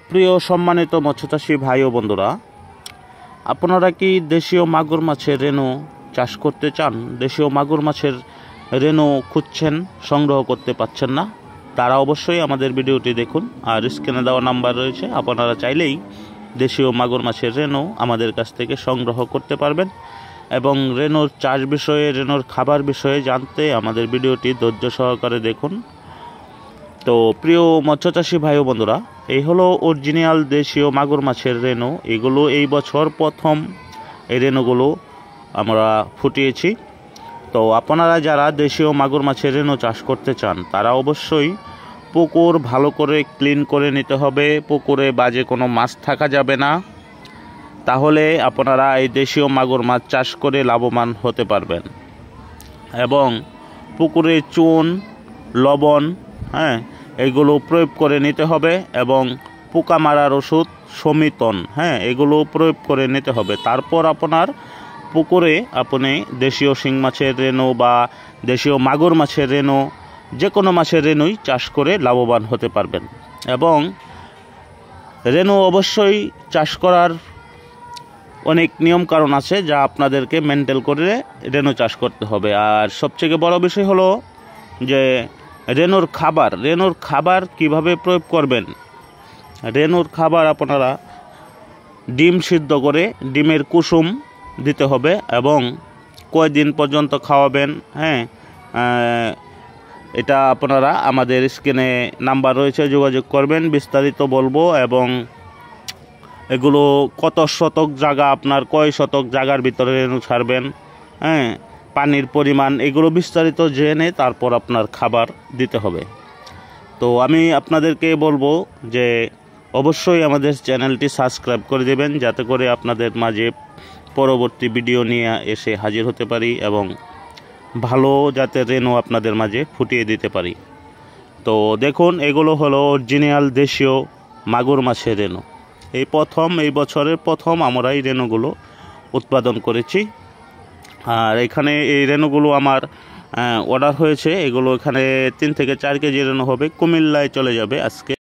প্রিয় সম্মানিত মৎস্যচাষী ভাই ও বন্ধুরা, আপনারা কি দেশীয় মাগুর মাছের রেণু চাষ করতে চান? দেশীয় মাগুর মাছের রেণু খুঁজছেন, সংগ্রহ করতে পারছেন না? তারা অবশ্যই আমাদের ভিডিওটি দেখুন। আর স্ক্রিনে দেওয়া নাম্বার রয়েছে, আপনারা চাইলেই দেশীয় মাগুর মাছের রেণু আমাদের কাছ থেকে সংগ্রহ করতে পারবেন। এবং রেণুর চাষ বিষয়ে, রেণুর খাবার বিষয়ে জানতে আমাদের ভিডিওটি ধৈর্য সহকারে দেখুন। তো প্রিয় মৎস্যচাষী ভাই ও বন্ধুরা, এই হলো অরিজিনাল দেশীয় মাগুর মাছের রেণু। এগুলো এই বছর প্রথম এই রেণুগুলো আমরা ফুটিয়েছি। তো আপনারা যারা দেশীয় মাগুর মাছের রেণু চাষ করতে চান, তারা অবশ্যই পুকুর ভালো করে ক্লিন করে নিতে হবে। পুকুরে বাজে কোনো মাছ থাকা যাবে না, তাহলে আপনারা এই দেশীয় মাগুর মাছ চাষ করে লাভবান হতে পারবেন। এবং পুকুরে চুন, লবণ, এগুলো প্রয়োগ করে নিতে হবে। এবং পোকা মারার ওষুধ, সমিতন, এগুলো প্রয়োগ করে নিতে হবে। তারপর আপনার পুকুরে আপনি দেশীয় শিং মাছের রেণু বা দেশীয় মাগুর মাছের রেণু, যে কোনো মাছের রেণুই চাষ করে লাভবান হতে পারবেন। এবং রেণু অবশ্যই চাষ করার অনেক নিয়ম কারণ আছে, যা আপনাদেরকে মেনটেন করে রেণু চাষ করতে হবে। আর সবথেকে বড় বিষয় হলো যে রেণুর খাবার কিভাবে প্রয়োগ করবেন। রেণুর খাবার আপনারা ডিম সিদ্ধ করে ডিমের কুসুম দিতে হবে। এবং কয়দিন পর্যন্ত খাওয়াবেন, এটা আপনারা আমাদের স্ক্রিনে নাম্বার রয়েছে, যোগাযোগ করবেন, বিস্তারিত বলবো। এবং এগুলো কত শতক জায়গা, আপনার কয় শতক জায়গার ভিতরে রেণু ছাড়বেন, পানির পরিমাণ, এগুলো বিস্তারিত জেনে তারপর আপনার খাবার দিতে হবে। তো আমি আপনাদেরকে বলবো যে অবশ্যই আমাদের চ্যানেলটি সাবস্ক্রাইব করে দেবেন, যাতে করে আপনাদের মাঝে পরবর্তী ভিডিও নিয়ে এসে হাজির হতে পারি এবং ভালো জাতের রেণু আপনাদের মাঝে ফুটিয়ে দিতে পারি। তো দেখুন, এগুলো হলো অরিজিনাল দেশীয় মাগুর মাছের রেণু। এই বছরের প্রথম আমরা এই রেণুগুলো উৎপাদন করেছি। আর এখানে এই রেণুগুলো আমার অর্ডার হয়েছে। এগুলো এখানে 3 থেকে 4 কেজি রেণু হবে, কুমিল্লায় চলে যাবে আজকে।